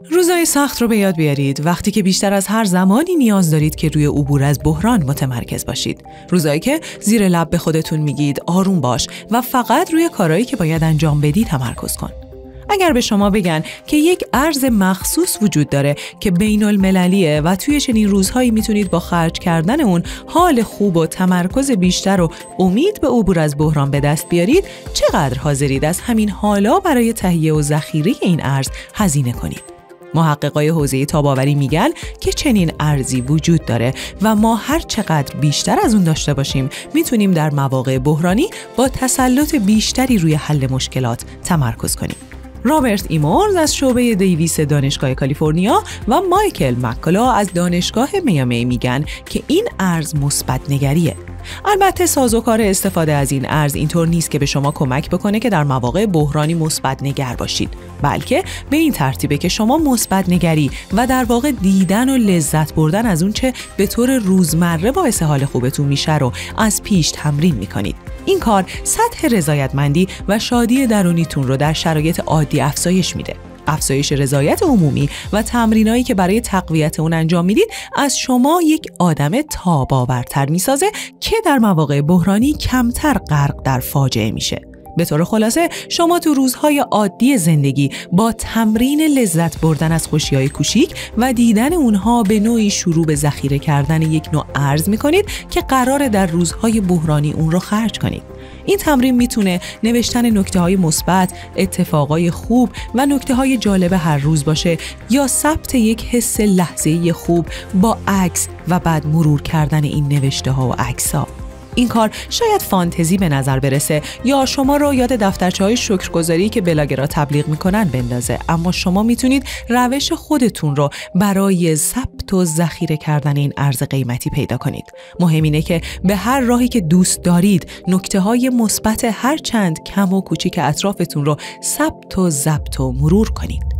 روزای سخت رو به یاد بیارید، وقتی که بیشتر از هر زمانی نیاز دارید که روی عبور از بحران متمرکز باشید. روزایی که زیر لب به خودتون میگید آروم باش و فقط روی کارهایی که باید انجام بدی تمرکز کن. اگر به شما بگن که یک ارز مخصوص وجود داره که بین المللیه و توی چنین روزهایی میتونید با خرج کردن اون حال خوب و تمرکز بیشتر و امید به عبور از بحران به دست بیارید، چقدر حاضرید از همین حالا برای تهیه و ذخیره این ارز هزینه کنید؟ محققای حوزه تاب‌آوری میگن که چنین ارزی وجود داره و ما هر چقدر بیشتر از اون داشته باشیم میتونیم در مواقع بحرانی با تسلط بیشتری روی حل مشکلات تمرکز کنیم. رابرت ایمورز از شعبه دیویس دانشگاه کالیفرنیا و مایکل مککلا از دانشگاه میامی میگن که این ارز مثبت‌نگریه. البته سازوکار استفاده از این ارز اینطور نیست که به شما کمک بکنه که در مواقع بحرانی مثبت‌نگر باشید، بلکه به این ترتیبه که شما مثبت‌نگری و در واقع دیدن و لذت بردن از اون چه به طور روزمره باعث حال خوبتون میشه رو از پیش تمرین میکنید. این کار سطح رضایتمندی و شادی درونیتون رو در شرایط عادی افزایش میده. افزایش رضایت عمومی و تمرینایی که برای تقویت اون انجام میدید از شما یک آدم تاب‌آورتر میسازه که در مواقع بحرانی کمتر غرق در فاجعه میشه. به طور خلاصه شما تو روزهای عادی زندگی با تمرین لذت بردن از خوشی‌های کوچیک و دیدن اونها به نوعی شروع به ذخیره کردن یک نوع ارز میکنید که قراره در روزهای بحرانی اون رو خرج کنید. این تمرین میتونه نوشتن نکته‌های مثبت، اتفاقای خوب و نکته‌های جالب هر روز باشه یا ثبت یک حس لحظه‌ای خوب با عکس و بعد مرور کردن این نوشته‌ها و عکس‌ها. این کار شاید فانتزی به نظر برسه یا شما رو یاد دفترچه‌های شکرگزاری که بلاگرها تبلیغ میکنن بندازه، اما شما میتونید روش خودتون رو برای ثبت و ذخیره کردن این ارز قیمتی پیدا کنید. مهم اینه که به هر راهی که دوست دارید نکته‌های مثبت هر چند کم و کوچیک اطرافتون رو ثبت و ضبط و مرور کنید.